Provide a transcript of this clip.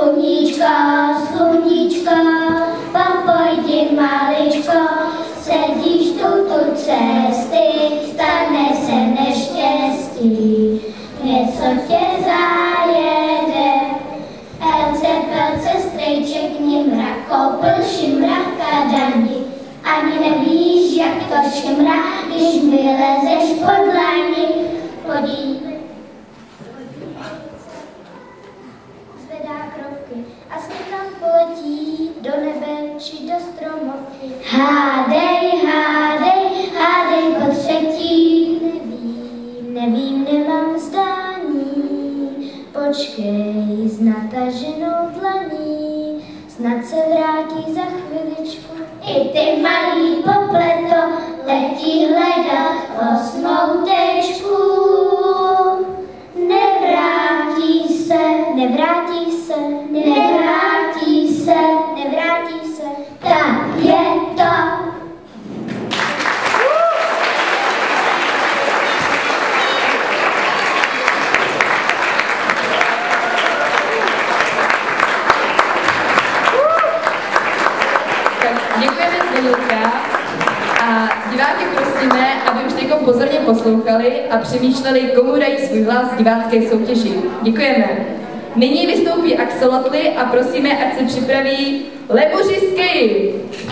sluníčko, pan pojdi maličko, sedíš tu cesty, stane se neštěstí, něco tě zajede. Pelce, strejček, nimra, koupil šimra, kadani, ani nevíš, jak to šimra, když mi lezeš pod dlani. Podívej. Zvedá krovky a někam poletí do nebe či do stromovky. Hádej po třetí. Nevím, nemám zdání. Počkej s nataženou dlaní, snad se vrátí za chviličku. I ty malý popleto letí hledat osmou tečku. Nevrátí se, tak je to. Děkujeme Zdenilka a diváky prosíme, aby už teď pozorně poslouchali a přemýšleli, komu dají svůj hlas v divácké soutěži. Děkujeme. Nyní vystoupí axolotly a prosíme, ať se připraví lebuři z Keji.